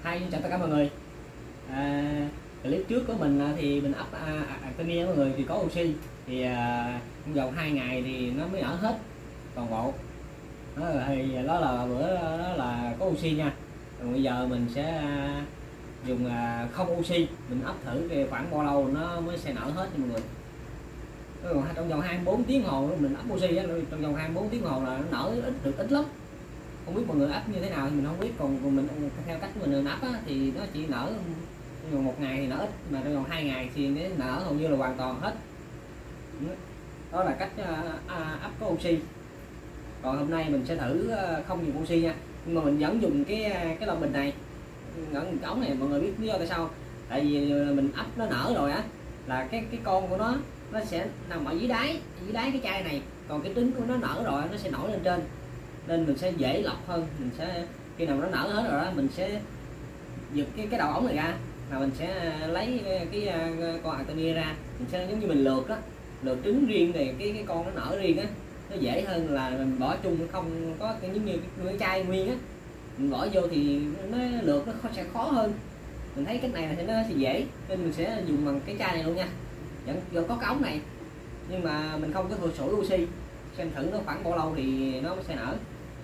Hi, chào tất cả mọi người. Clip trước của mình thì mình up Artemia mọi người thì có oxy thì trong vòng 2 ngày thì nó mới nở hết toàn bộ. Thì đó là bữa đó là có oxy nha. Còn bây giờ mình sẽ dùng không oxy, mình ấp thử thì khoảng bao lâu nó mới sẽ nở hết nha mọi người. Còn trong vòng 24 tiếng hồ mình ấp oxy á, trong vòng 24 tiếng hồ là nó nở ít lắm. Không biết mọi người ấp như thế nào thì mình không biết, còn mình theo cách mình ấp thì nó chỉ nở trong một ngày thì nở ít, mà trong vòng 2 ngày thì nó nở hầu như là hoàn toàn hết. Đó là cách ấp có oxy. Còn hôm nay mình sẽ thử không dùng oxy nha, nhưng mà mình vẫn dùng cái lon bình này, cái ống này. Mọi người biết lý do tại sao? Tại vì mình ấp nó nở rồi á, là cái con của nó sẽ nằm ở dưới đáy cái chai này, còn cái trứng của nó nở rồi nó sẽ nổi lên trên, nên mình sẽ dễ lọc hơn. Mình sẽ khi nào nó nở hết rồi đó, mình sẽ giật cái đầu ống này ra, là mình sẽ lấy cái con Artemia ra, mình sẽ giống như mình lượt đó, lượt trứng riêng thì cái con nó nở riêng á, nó dễ hơn là mình bỏ chung, không có giống như cái chai nguyên á, mình bỏ vô thì nó lượt nó sẽ khó hơn. Mình thấy cách này thì nó sẽ dễ, nên mình sẽ dùng bằng cái chai này luôn nha. Vẫn có cái ống này, nhưng mà mình không có thừa sủi oxy, xem thử nó khoảng bao lâu thì nó sẽ nở.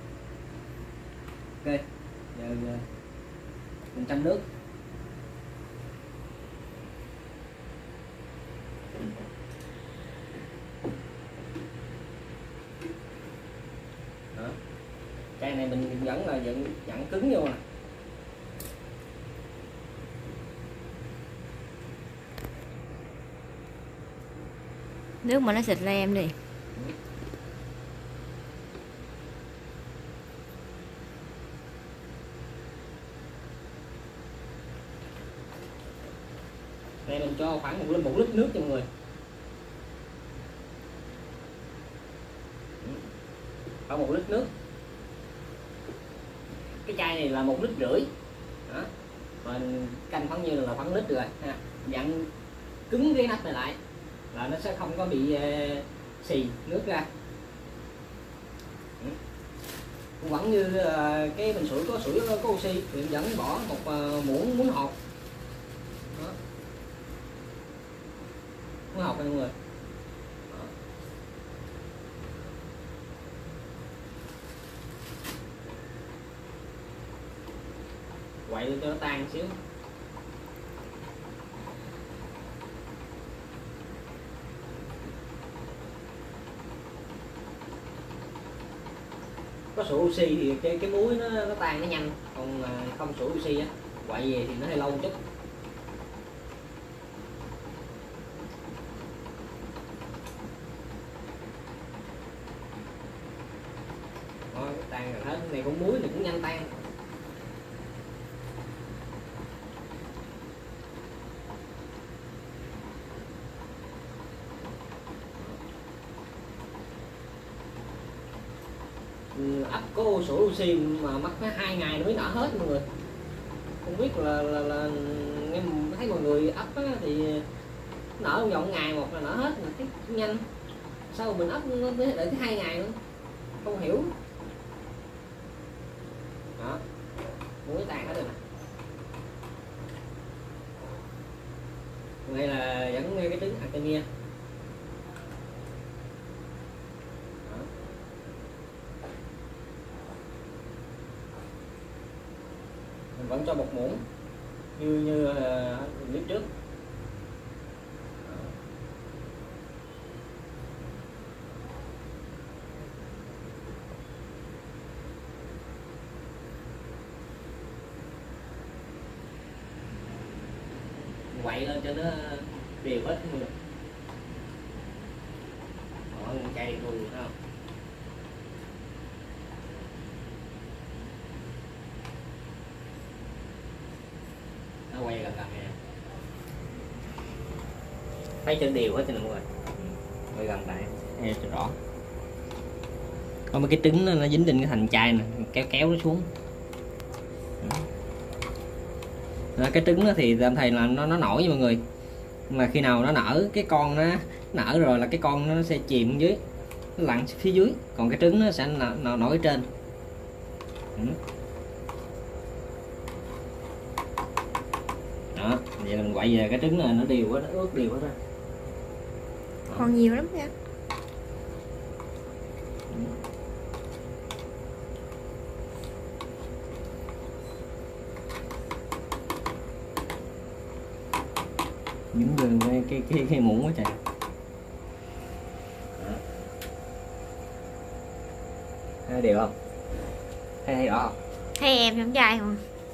Ok, giờ mình châm nước. Đó. Chai này mình vẫn là dặn cứng vô nè. Nước mà nó xịt lên em đi. Đây mình cho khoảng 1 lít nước cho mọi người. Khoảng 1 lít nước. Cái chai này là 1,5 lít. Đó. Mình canh khoảng như là khoảng lít rồi ha. Dặn cứng cái nắp này lại là nó sẽ không có bị xì nước ra. Vẫn như cái bình sủi có oxy thì vẫn bỏ một muỗng hột. Đó. Muỗng hột này mọi người. Đó. Quậy lên cho nó tan xíu. Có sủi oxy thì cái muối nó tan nó nhanh, còn không sủi oxy á, quậy về thì nó hơi lâu một chút. Đó, tan rồi hết. Cái này con muối này cũng nhanh tan. Ấp có sủi oxy mà mất phải 2 ngày nó mới nở hết mọi người. Không biết là em thấy mọi người ấp thì nở trong vòng ngày một là nở hết, mà thấy nhanh. Sao mình ấp nó đợi tới 2 ngày nữa, không hiểu. Đó, muối tan hết rồi nè. Đây là vẫn cái trứng Artemia. Mình vẫn cho 1 muỗng như clip trước. Quậy lên cho nó đều hết mọi người. Đó, chai luôn thấy không? Nó quay gần gần nè, thấy cho đều hết cho mọi người. Quay gần lại nghe cho rõ. Có mấy cái trứng nó dính trên cái thành chai nè, kéo nó xuống. Đó, cái trứng đó thì tạm thầy là nó nổi nha mọi người, mà khi nào nó nở, cái con nó nở rồi là cái con nó sẽ chìm dưới, nó lặn phía dưới, còn cái trứng nó sẽ nổi trên. Vậy là mình quậy về cái trứng này nó đều quá, nó ướt đều hết á. Còn nhiều lắm nha. Dính lên cái muỗng quá trời. Thấy đều không? Thấy rõ không? Thấy em trong chai không?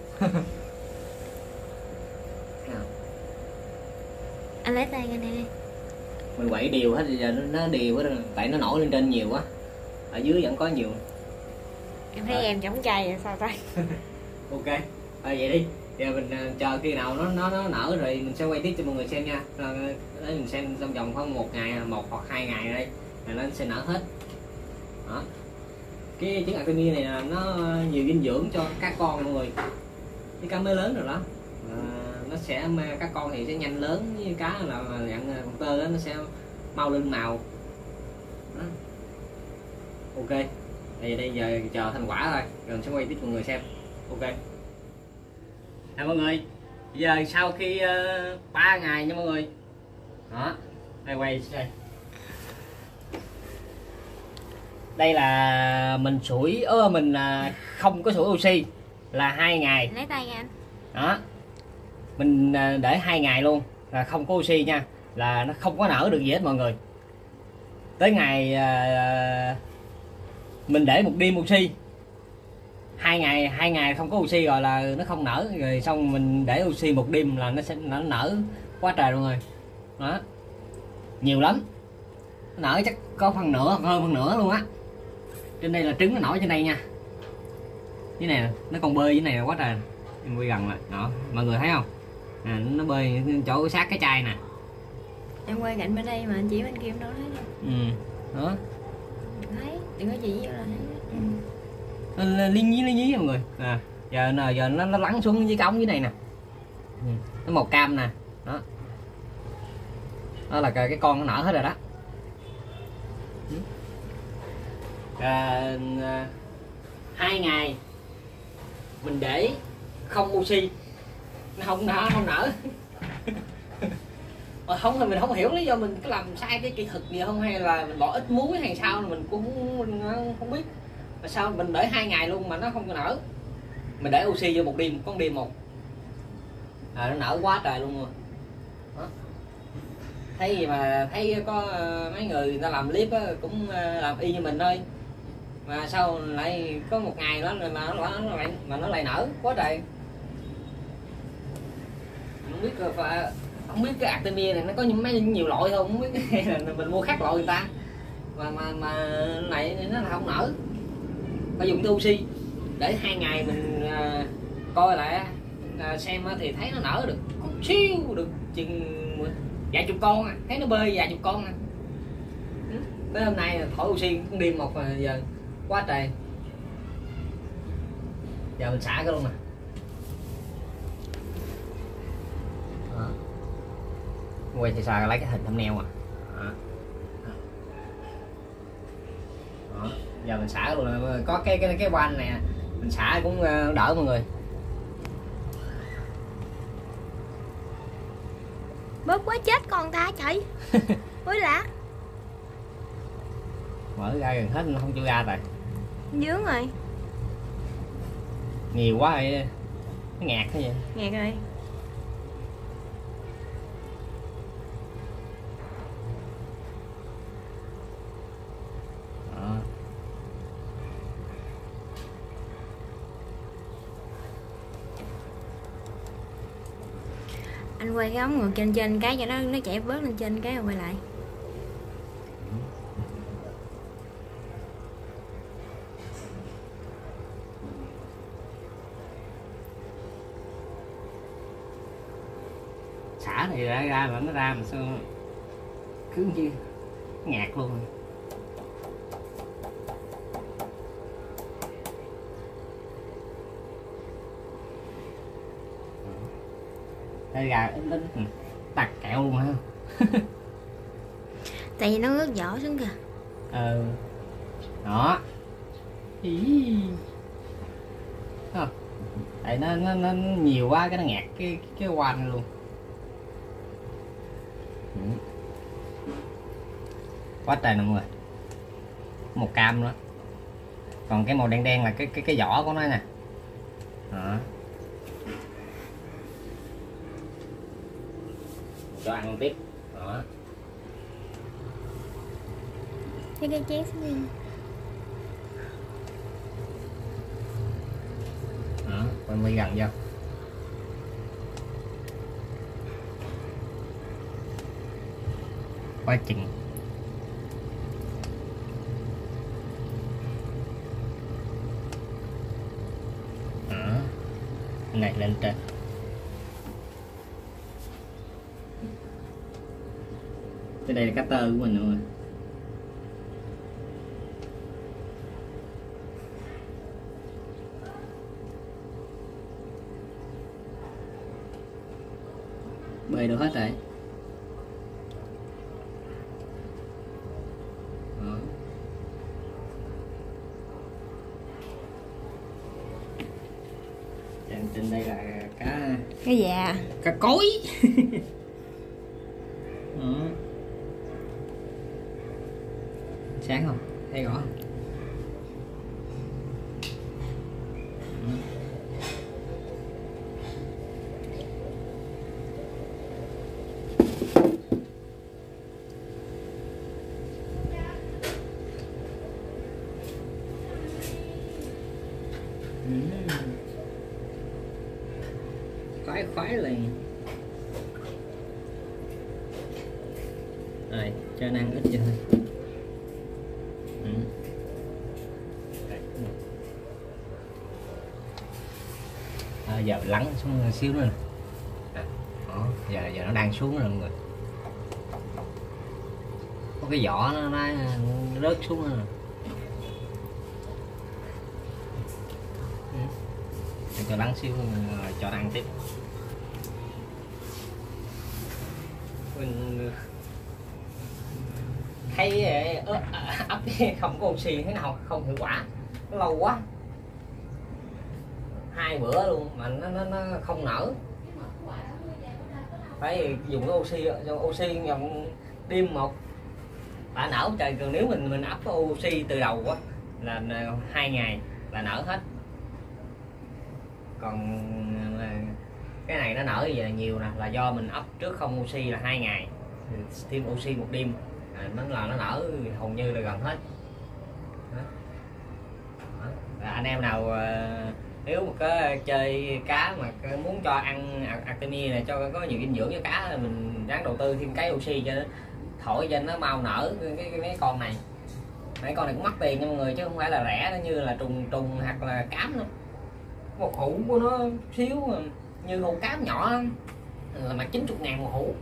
Anh lấy tay ra đây đi. Mình quậy đều hết, giờ nó đều hết rồi, tại nó nổi lên trên nhiều quá, ở dưới vẫn có nhiều. Em thấy em trong chai vậy sao ta? Ok, vậy đi. Giờ mình chờ khi nào nó nở rồi mình sẽ quay tiếp cho mọi người xem nha. Để mình xem trong vòng khoảng 1 ngày, 1 hoặc 2 ngày đây là nó sẽ nở hết. Đó. Cái trứng Artemia này là nó nhiều dinh dưỡng cho các con mọi người. Cái cá mới lớn rồi đó. Nó sẽ các con thì sẽ nhanh lớn, với cá là dạng con tơ đó, nó sẽ mau lên màu. Đó. Ok. Đây giờ chờ thành quả thôi, rồi mình sẽ quay tiếp mọi người xem. Ok. Mọi người, giờ sau khi 3 ngày nha mọi người. Đó, đây quay đây. Đây là mình sủi mình không có sủi oxy là 2 ngày. Lấy tay nha anh. Đó. Mình để 2 ngày luôn là không có oxy nha, là nó không có nở được gì hết mọi người. Tới ngày mình để một đêm oxy, 2 ngày không có oxy rồi là nó không nở, rồi xong mình để oxy một đêm là nó sẽ nở quá trời luôn rồi. Đó, nhiều lắm, nó nở chắc có phần nửa, hơn phần nửa luôn á. Trên đây là trứng nó nổi trên đây nha, cái này nó còn bơi dưới này là quá trời. Em quay gần lại đó, mọi người thấy không? Nó bơi chỗ sát cái chai nè. Em quay cạnh bên đây mà anh chỉ bên kia em đâu thấy đâu. Đó, Thấy, đừng có chỉ vô là thấy. liên nhí mọi người. Giờ nó lắng xuống dưới cống dưới này nè. Nó màu cam nè. Đó, đó là cái con nó nở hết rồi đó. 2 ngày mình để không oxy nó không nở. Không thì mình không hiểu lý do mình có làm sai cái kỹ thuật gì không, hay là mình bỏ ít muối hay sao mình cũng không biết. Mà sao mình để 2 ngày luôn mà nó không có nở. Mình để oxy vô một đêm, con đêm một nó nở quá trời luôn rồi. Đó. Thấy gì mà thấy có mấy người ta làm clip á, cũng làm y như mình thôi, mà sao lại có một ngày đó mà nó lại nở quá trời. Không biết cái Artemia này nó có nhiều loại không, không biết là mình mua khác loại người ta mà này nó là không nở. Phải dùng cái oxy để 2 ngày mình coi lại xem thì thấy nó nở được có xíu, được chừng vài chục con thấy nó bơi vài chục con Tới hôm nay thổi oxy cũng đêm một giờ quá trời. Giờ mình xả cái luôn nè. Quay thì xài lấy cái hình thumbnail à. Đó. Giờ mình xả luôn, có cái van này mình xả cũng đỡ mọi người. Bớt quá chết con ta trời. Ôi lạ. Mở ra gần hết không cho ra tại Dướng rồi. Nhiều quá rồi, nó ngạt thế vậy. Ngạt rồi. Đó. Anh quay cái ống ngược trên cái cho nó chảy bớt lên trên cái rồi quay lại. Xả thì ra là nó ra mà sao cứ như ngạt luôn. Đây gà ít tạt kẹo luôn ha. Tại vì nó ướt vỏ xuống kìa. Đó. Ý. Không. Tại nó nhiều quá cái nó ngạt cái quanh luôn. Ừ. Quá trời nè mọi người, màu cam nữa, còn cái màu đen đen là cái vỏ của nó nè. Đó. Cho ăn tiếp. Đó. cái chén đi. Đó, quay mi gần vô. Quá chừng. Đó. Này lên trên. Cái đây là cá tơ của mình rồi. Bơi được hết rồi. Đó. Trên đây là cá già, cá cối. Đó. Sáng không? Thấy rõ không? Khoái khoái liền. Rồi cho ăn ít cho thôi. Giờ lắng xuống xíu nữa nè. Đó, giờ nó đang xuống rồi mọi người. Có cái vỏ nó rớt xuống rồi. Cho lắng xíu rồi cho ăn tiếp. Mình thấy ấp không có oxy thế nào không hiệu quả, nó lâu quá, 2 bữa luôn mà nó không nở, phải dùng cái oxy dòng đêm một đã nở trời. Còn nếu mình ấp oxy từ đầu á là 2 ngày là nở hết. Còn cái này nó nở giờ nhiều nè là do mình ấp trước không oxy là 2 ngày, thêm oxy một đêm nó nở hầu như là gần hết. Đó. Đó. Anh em nào nếu mà có chơi cá mà muốn cho ăn Artemia này cho có nhiều dinh dưỡng cho cá là mình ráng đầu tư thêm cái oxy cho nó thổi cho nó mau nở cái con này. Mấy con này cũng mắc tiền nha mọi người chứ không phải là rẻ, nó như là trùng hoặc là cám nữa. Một hũ của nó xíu mà như hũ cám nhỏ là mà 90.000 một hũ.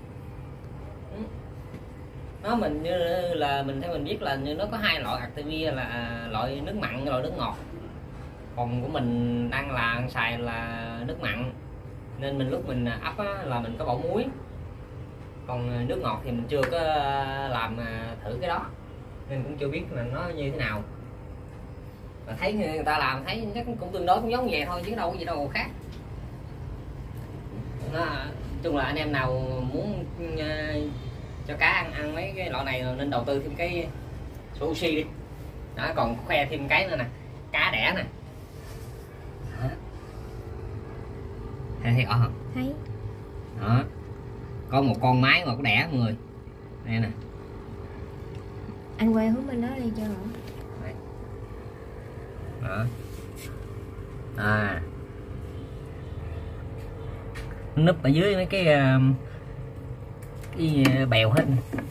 Nó mình như là mình theo mình biết là như nó có 2 loại Artemia là loại nước mặn, loại nước ngọt. Còn của mình đang là xài là nước mặn nên mình lúc mình ấp là mình có bỏ muối. Còn nước ngọt thì mình chưa có làm thử cái đó nên cũng chưa biết là nó như thế nào. Mà thấy người ta làm thấy chắc cũng tương đối cũng giống vậy thôi chứ đâu có gì đâu khác. Nó chung là anh em nào muốn cho cá ăn mấy cái loại này nên đầu tư thêm cái số oxy đi. Đó, còn khoe thêm cái nữa nè, cá đẻ nè. Thấy rõ không? Thấy. Đó. Có một con mái mà có đẻ mọi người. Đây nè. Anh quay hướng bên đó đi cho rõ. Đó. À. Núp ở dưới mấy cái bèo hết.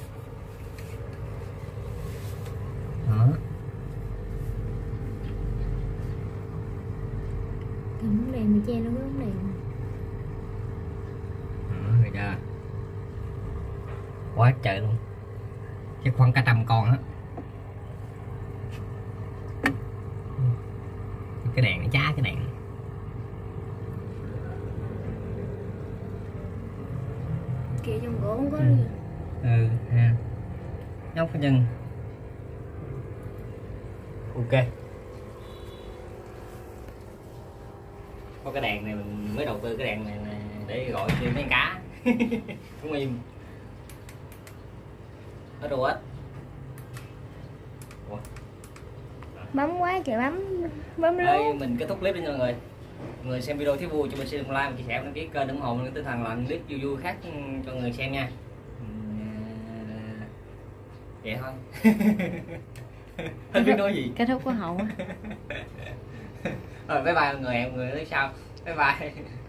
Đó. Thì bóng đèn mà che nó cái bóng đèn. Đó, rồi ra. Quá trời luôn. Chứ khoảng cả 100 con á. Cái đèn nó chá cái đèn. Kìa trong gỗ không có gì. Ừ ha. Nhóc cái chân. Ok. Có cái đèn này mình mới đầu tư cái đèn này để gọi thêm mấy cá. Cũng im. hết rùa hết. Bấm quá trời bấm Đây, luôn. mình kết thúc clip đi nha mọi người. Mọi người xem video thấy vui cho mình xin like, chia sẻ, đăng ký kênh, ủng hộ tinh thần làm clip vui vui khác cho người xem nha. Vậy thôi. Không biết nói gì. Kết thúc của hậu. Rồi bye bye mọi người, hẹn mọi người tới sau. Bye bye.